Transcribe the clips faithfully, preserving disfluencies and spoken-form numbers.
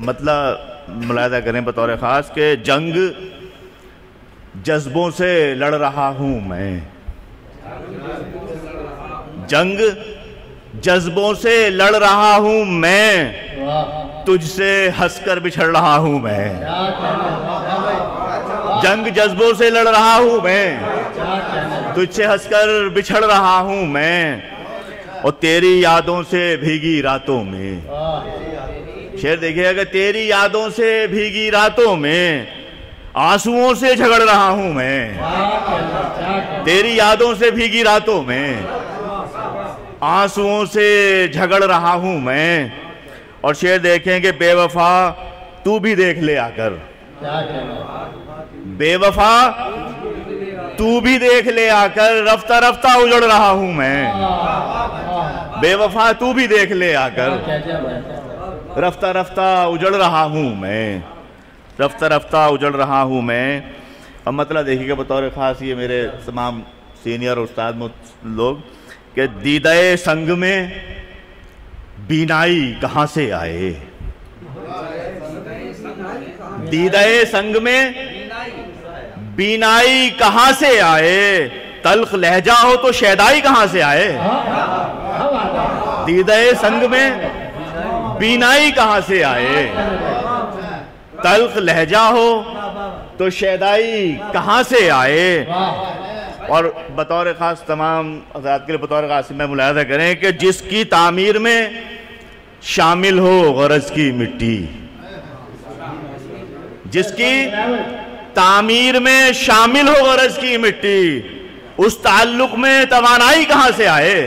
مطلب ملاحظہ کریں بطور خاص کہ جنگ جذبوں سے لڑ رہا ہوں میں، جنگ جذبوں سے لڑ رہا ہوں میں، تجھ سے ہنس کر بچھڑ رہا ہوں میں، جنگ جذبوں سے لڑ رہا ہوں میں، تجھ سے ہنس کر بچھڑ رہا ہوں میں، اور تیری یادوں سے بھیگی راتوں میں، شعر دیکھئے کہ تیری یادوں سے بھیگی راتوں میں آنسوؤں سے جھگڑ رہا ہوں میں، تیری یادوں سے بھیگی راتوں میں آنسوؤں سے جھگڑ رہا ہوں میں، اور شعر دیکھیں کہ بے وفا تو بھی دیکھ لے آ کر، بے وفا تو بھی دیکھ لے آ کر رفتہ رفتہ اجڑ رہا ہوں میں، بے وفا تو بھی دیکھ لے آ کر رفتہ رفتہ اجڑ رہا ہوں میں، رفتہ رفتہ اجڑ رہا ہوں میں۔ اب مطلب دیکھیے کہ بطور خاص یہ میرے تمام سینئر استاد لوگ کہ دیدہ سنگ میں بینائی کہاں سے آئے، دیدہ سنگ میں بینائی کہاں سے آئے، تلخ لہجہ ہو تو شیدائی کہاں سے آئے، دیدہ سنگ میں بینائی کہاں سے آئے، تلخ لہجہ ہو تو شیدائی کہاں سے آئے۔ اور بطور خاص تمام حضرات کے لیے بطور خاص میں ملاحظہ کریں کہ جس کی تعمیر میں شامل ہو غرض کی مٹی، جس کی تعمیر میں شامل ہو غرض کی مٹی، اس تعلق میں توانائی کہاں سے آئے،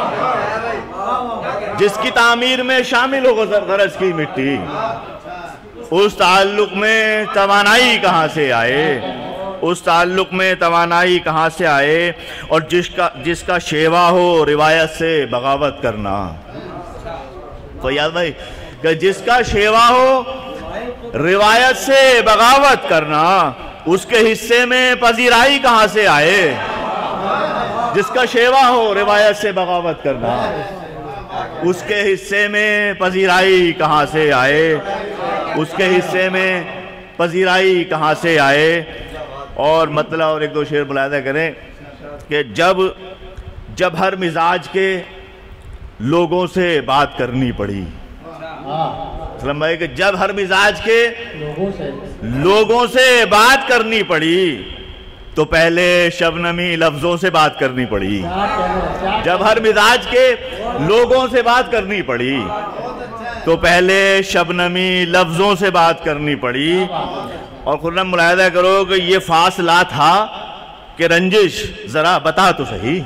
جس کی تعمیر میں شامل ہو غرض کی مٹی، اس تعلق میں توانائی کہاں سے آئے، اس تعلق میں توانائی کہاں سے آئے۔ اور جس کا جس کا شیوا ہو روایت سے بغاوت کرنا، فیاض بھائی کہ جس کا شیوا ہو روایت سے بغاوت کرنا، اس کے حصے میں پذیرائی کہاں سے آئے، جس کا شیوا ہو روایت سے بغاوت کرنا، اس کے حصے میں پذیرائی کہاں سے آئے، اس کے حصے میں پذیرائی کہاں سے آئے۔ اور مطلب اور ایک دو شعر ملاحظہ کریں کہ جب جب ہر مزاج کے لوگوں سے بات کرنی پڑی، سلام بھائی کہ جب ہر مزاج کے لوگوں سے بات کرنی پڑی تو پہلے شبنمی لفظوں سے بات کرنی پڑی، جب ہر مزاج کے لوگوں سے بات کرنی پڑی تو پہلے شبنمی لفظوں سے بات کرنی پڑی۔ اور خرم ملاحظہ کرو کہ یہ فاصلہ تھا کہ رنجش ذرا بتا تو صحیح،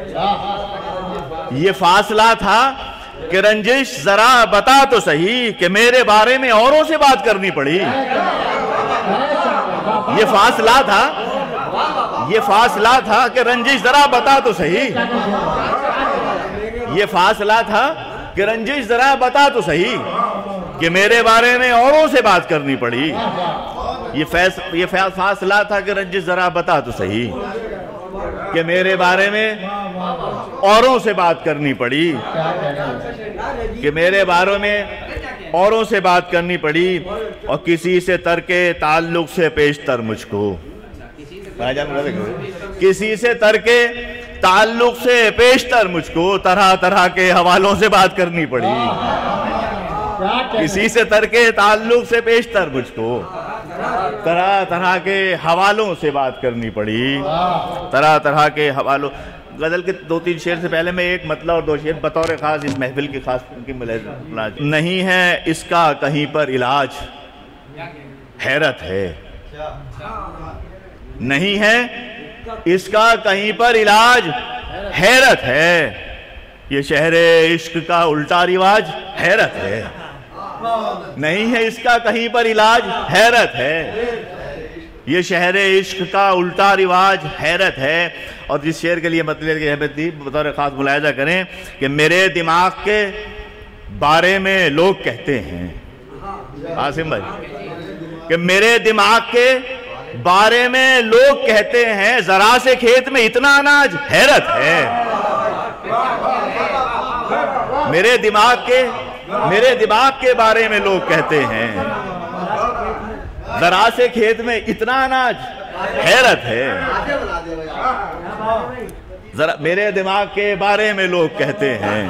یہ فاصلہ تھا کہ رنجش ذرا بتا تو صحیح کہ میرے بارے میں اوروں سے بات کرنی پڑی، یہ فاصلہ تھا یہ فاصلہ تھا کہ رنجش ذرا بتا تو صحیح، یہ فاصلہ تھا کہ رنجش ذرا بتا تو صحیح کہ میرے بارے میں اوروں سے بات کرنی پڑی، یہ فاصلہ تھا کہ رنجش ذرا بتا تو صحیح کہ میرے بارے میں اوروں سے بات کرنی پڑی، کہ میرے بارے میں اوروں سے بات کرنی پڑی، اور کسی سے ترک تعلق سے پیشتر مجھ کو، کسی سے ترک تعلق سے پیشتر مجھ کو طرح طرح کے حوالوں سے بات کرنی پڑی، کسی سے ترک تعلق سے پیشتر مجھ کو طرح طرح کے حوالوں سے بات کرنی پڑی، طرح طرح کے حوالوں۔ غزل کے دو تین شعر سے پہلے میں ایک مطلب اور دو شعر بطور خاص اس محفل کی خاص کی ملاحظہ، نہیں ہے اس کا کہیں پر علاج حیرت ہے، نہیں ہے اس کا کہیں پر علاج حیرت ہے، یہ شہر عشق کا الٹا رواج حیرت ہے، نہیں ہے اس کا کہیں پر علاج حیرت ہے، یہ شہر عشق کا الٹا رواج حیرت ہے۔ اور جس شعر کے لیے مطلب کی اہمیت دی بطور خاص ملاحظہ کریں کہ میرے دماغ کے بارے میں لوگ کہتے ہیں، عاصم بھائی کہ میرے دماغ کے بارے میں لوگ کہتے ہیں ذرا سے کھیت میں اتنا اناج حیرت ہے، میرے دماغ کے میرے دماغ کے بارے میں لوگ کہتے ہیں ذرا سے کھیت میں اتنا اناج، حیرت ہے. ذرا میرے دماغ کے بارے میں لوگ کہتے ہیں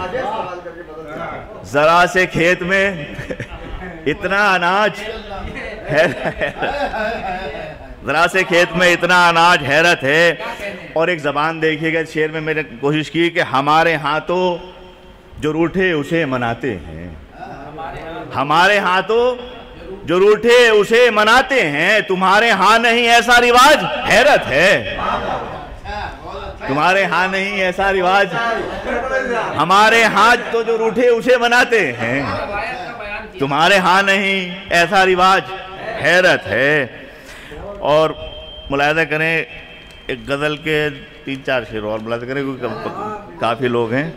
ذرا سے کھیت میں اتنا اناج، ذرا سے کھیت میں اتنا اناج، حیرت ہے. اور ایک زبان دیکھیے گا شعر میں میں نے کوشش کی کہ ہمارے ہاں تو جو روٹھے اسے مناتے ہیں، ہمارے ہاں تو جو روٹھے اسے مناتے ہیں، تمہارے ہاں نہیں ایسا رواج، حیرت ہے. تمہارے ہاں نہیں ایسا رواج، ہمارے ہاں تو جو روٹھے اسے مناتے ہیں، تمہارے ہاں نہیں ایسا رواج، حیرت ہے. اور ملاحظہ کریں ایک غزل کے تین چار شعر اور ملاحظہ کریں کیونکہ کافی لوگ ہیں،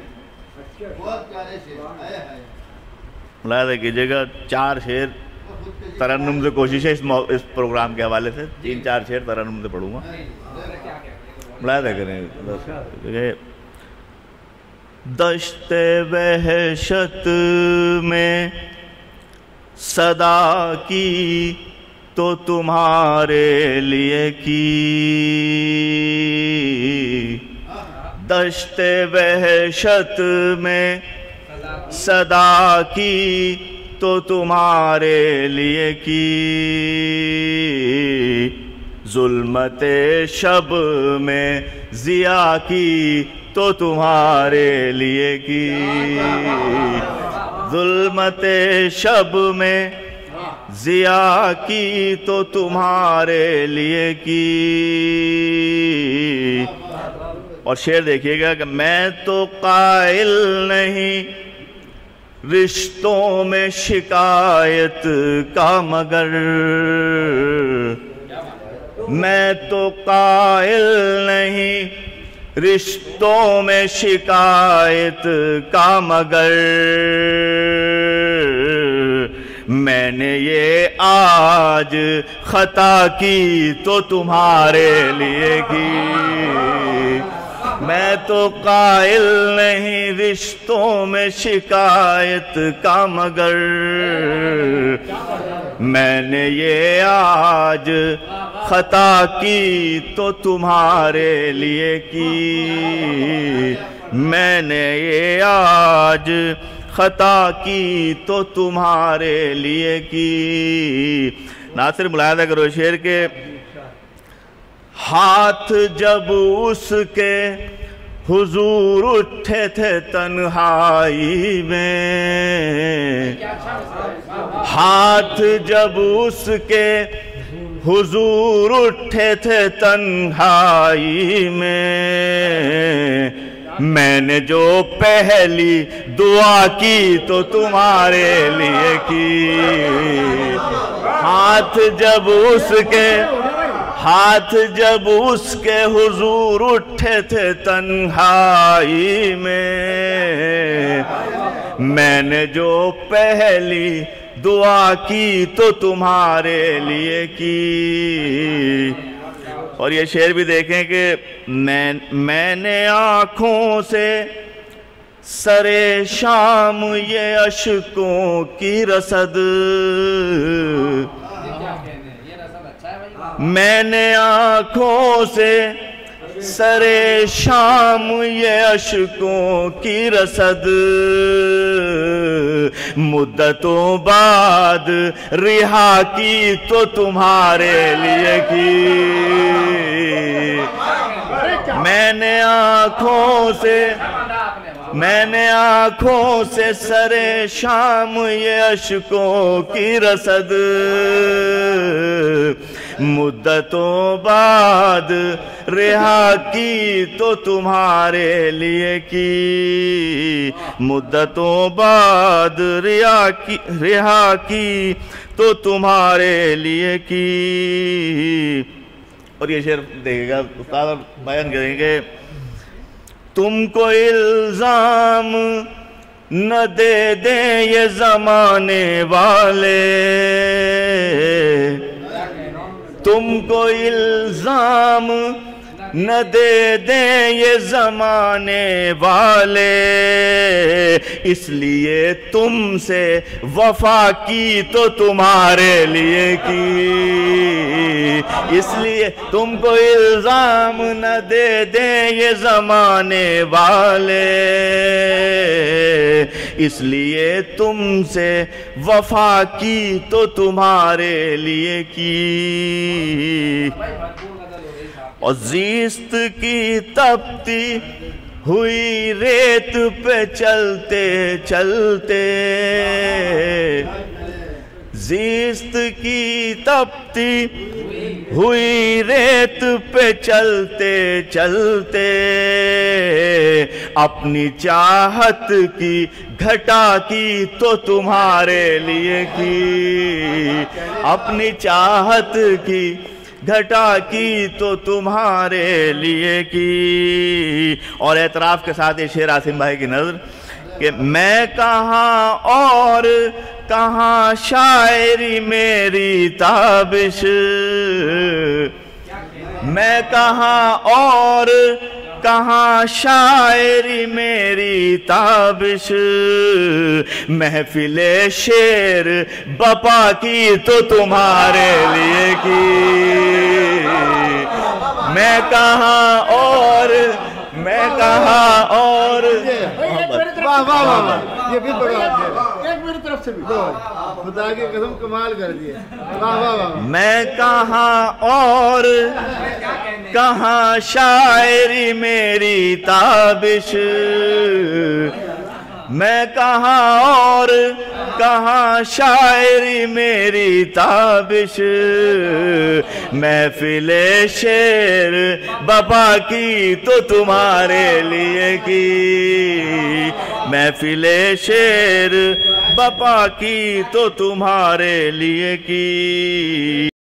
ملاحظہ کیجئے گا. چار شعر ترنم سے کوشش ہے اس پروگرام کے حوالے سے، تین چار شعر ترنم سے پڑھوں گا. ملاحظہ کریں دشت وحشت میں صدا کی تو تمہارے لیے کی، دشت وحشت میں صدا کی تو تمہارے لیے کی، ظلمت شب میں ضیاء کی تو تمہارے لیے کی، ظلمت شب میں ضیاء کی تو تمہارے لیے کی. اور شعر دیکھیے گا کہ میں تو قائل نہیں رشتوں میں شکایت کا مگر، میں تو قائل نہیں رشتوں میں شکایت کا مگر، میں نے یہ آج خطا کی تو تمہارے لیے کی، میں تو قائل نہیں رشتوں میں شکایت کا مگر، میں نے یہ آج خطا کی تو تمہارے لیے کی، میں نے یہ آج خطا کی تو تمہارے لیے کی. ناصر ملاحظہ کرو شعر کے ہاتھ جب اس کے حضور اٹھے تھے تنہائی میں، ہاتھ جب اس کے حضور اٹھے تھے تنہائی میں، میں نے جو پہلی دعا کی تو تمہارے لیے کی، ہاتھ جب اس کے ہاتھ جب اس کے حضور اٹھے تھے تنہائی میں، میں نے جو پہلی دعا کی تو تمہارے لیے کی. اور یہ شعر بھی دیکھیں کہ میں میں نے آنکھوں سے سرے شام یہ اشکوں کی رسد، میں نے آنکھوں سے سرے شام یہ اشکوں کی رسد، مدتوں بعد رہا کی تو تمہارے لیے کی، میں نے آنکھوں سے میں نے آنکھوں سے سرے شام یہ اشکوں کی رسد، مدتوں بعد رہا کی تو تمہارے لیے کی، مدتوں بعد رہا کی رہا کی تو تمہارے لیے کی. اور یہ شعر دیکھے گا استاد بیان کریں گے تم کو الزام نہ دے دیں یہ زمانے والے، تم کو الزام نہ دے دیں یہ زمانے والے، اس لیے تم سے وفا کی تو تمہارے لیے کی، اس لیے تم کو الزام نہ دے دیں یہ زمانے والے، اس لیے تم سے وفا کی تو تمہارے لیے کی، اور زیست کی تپتی ہوئی ریت پہ چلتے چلتے، زیست کی تپتی ہوئی ریت پہ چلتے چلتے، اپنی چاہت کی گھٹا کی تو تمہارے لیے کی، اپنی چاہت کی گھٹا کی تو تمہارے لیے کی۔ اور اعتراف کے ساتھ یہ شعر عاصم بھائی کی نظر کہ میں کہاں اور کہاں شاعری میری تابش، میں کہاں اور کہاں شاعری میری تابش، محفل شعر بپا کی تو تمہارے لیے کی، میں کہاں اور میں کہاں اور واہ واہ واہ، یہ بھی بڑا ایک میری طرف سے بھی خدا کی قسم کمال کر دیے، واہ واہ واہ۔ میں کہاں اور کہاں شاعری میری تابش، میں کہاں اور کہاں شاعری میری تابش، محفل شعر بپا کی تو تمہارے لیے کی، محفل شعر بپا کی تو تمہارے لیے کی۔